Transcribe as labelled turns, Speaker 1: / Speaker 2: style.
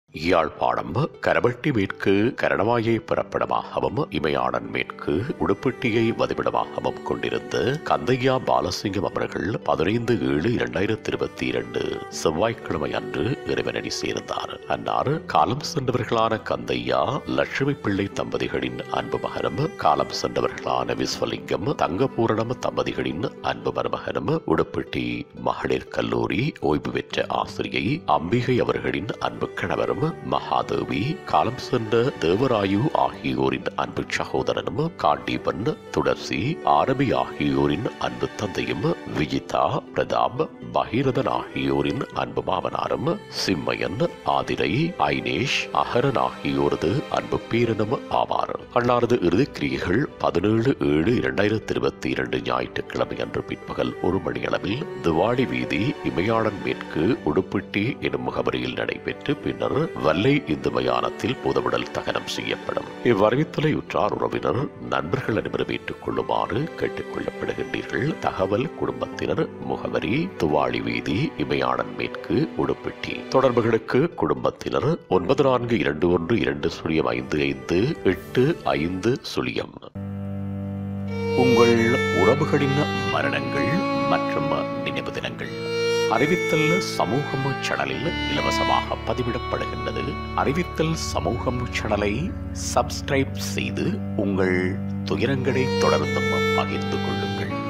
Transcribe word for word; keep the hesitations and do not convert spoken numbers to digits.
Speaker 1: யாழ்ப்பாணம் கரவட்டி மேற்கு கரணவாயை பிறப்பிடமாகவும் இமையாளன் மேற்கு உடுப்பிட்டியை வதிவிடமாகவும் கொண்டிருந்த கந்தையா பாலசிங்கம் அவர்கள் பதினைந்து ஏழு இரண்டாயிரத்தி இருபத்தி இரண்டு செவ்வாய்க்கிழமை அன்று இறைவனடி சேர்ந்தார். அன்னார் காலம் சென்றவர்களான கந்தையா லட்சுமி பிள்ளை தம்பதிகளின் அன்பு மகனும், காலம் சென்றவர்களான விஸ்வலிங்கம் தங்கபூரணம் தம்பதிகளின் அன்பு மருமகனும், உடுப்பிட்டி மகளிர் கல்லூரி ஓய்வு பெற்ற ஆசிரியை அம்பிகை அவர்களின் அன்பு கணவரும், மகாதேவி காலம் சென்ற தேவராயு ஆகியோரின் அன்பு சகோதரனும், காண்டீபன் துடர்சி ஆரபி ஆகியோரின் அன்பு தந்தையும், விஜிதா பிரதாப் பகீரதன் ஆகியோரின் அன்பு மாமனாரும், சிம்மையன் ஆதிரை ஐனேஷ் அகரன் ஆகியோரது அன்பு பேரனும் ஆவார். அன்னாரது இறுதிக்கிரியைகள் பதினேழு ஏழு இரண்டாயிரத்தி இருபத்தி இரண்டு ஞாயிற்றுக்கிழமை அன்று பிற்பகல் ஒரு மணியளவில் திவாடி வீதி இமையாளன் மேற்கு உடுப்பிட்டி எனும் முகவரியில் நடைபெற்று பின்னர் வல்லை இந்து மயானத்தில் புதவிடல் தகனம் செய்யப்படும். இவ்வறிவித்தலை உற்றார் உறவினர் நண்பர்கள் அனைவரும் ஏற்றுக் கொள்ளுமாறு கேட்டுக் கொள்ளப்படுகின்றீர்கள். தகவல் குடும்பத்தினர், முகவரி துவாளி வீதி இமையாளன் மேற்கு உடுப்பிட்டி. தொடர்புகளுக்கு குடும்பத்தினர் ஒன்பது நான்கு இரண்டு ஒன்று இரண்டு சுழியம் ஐந்து ஐந்து எட்டு ஐந்து சுழியம். உங்கள் உறவுகளின் மரணங்கள் மற்றும் நினைவு தினங்கள் அறிவித்தல் சமூகம் சேனலில் இலவசமாக பதிவிடப்படுகின்றது. அறிவித்தல் சமூகம் சேனலை சப்ஸ்கிரைப் செய்து உங்கள் துயரங்களை தொடர்ந்தும் பகிர்ந்து கொள்ளுங்கள்.